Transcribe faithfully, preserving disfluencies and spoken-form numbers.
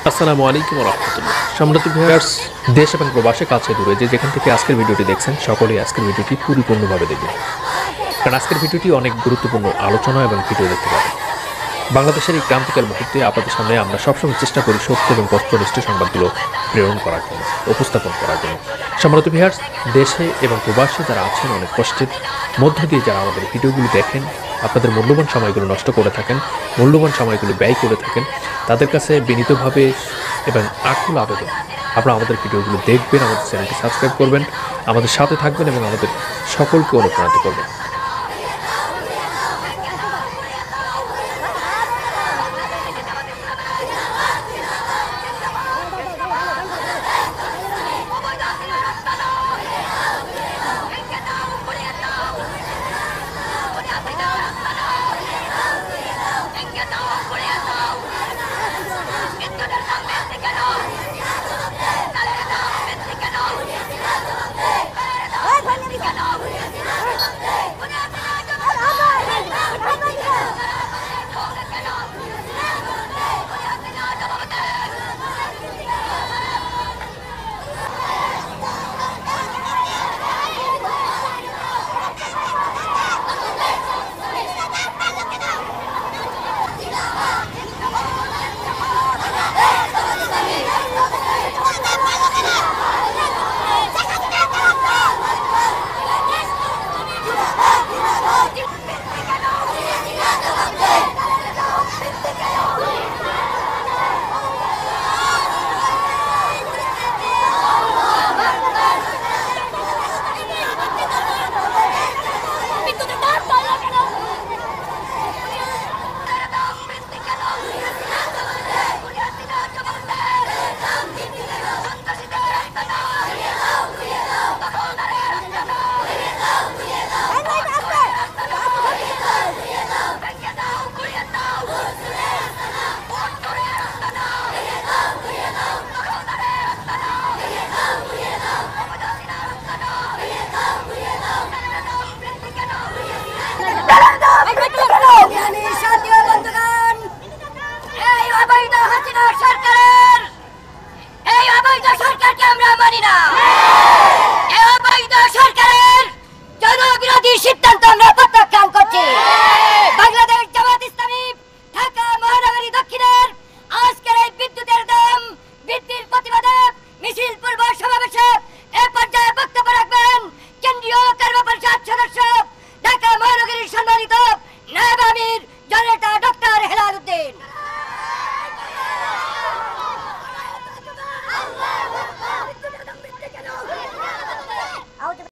আসসালামু আলাইকুম ওয়া রাহমাতুল্লাহ। সম্মানিত ভিউয়ার্স, দেশ এবং প্রবাসে কাছে দূরে যে যেখান থেকে আজকের ভিডিওটি দেখছেন সকলেই আজকের ভিডিওটি পরিপূর্ণভাবে দেখবেন, কারণ আজকের ভিডিওটি অনেক গুরুত্বপূর্ণ আলোচনা এবং ভিডিও দেখতে পাবেন। বাংলাদেশের এই ক্রান্তিকাল মুহূর্তে আপনাদের সামনে আমরা সবসময় চেষ্টা করি সত্য এবং বস্তুনিষ্ঠ সংবাদগুলো প্রেরণ করার জন্য, উপস্থাপন করার জন্য। সম্মানিত ভিউয়ার্স, দেশে এবং প্রবাসে যারা আছেন অনেক কষ্টের মধ্য দিয়ে যারা আমাদের ভিডিওগুলো দেখেন, আপনাদের মূল্যবান সময়গুলো নষ্ট করে থাকেন, মূল্যবান সময়গুলো ব্যয় করে থাকেন, তাদের কাছে বিনীতভাবে এবং আকুল আবেদন আপনারা আমাদের ভিডিওগুলো দেখবেন, আমাদের চ্যানেলটি সাবস্ক্রাইব করবেন, আমাদের সাথে থাকবেন এবং আমাদের সকলকে অনুপ্রাণিত করবেন।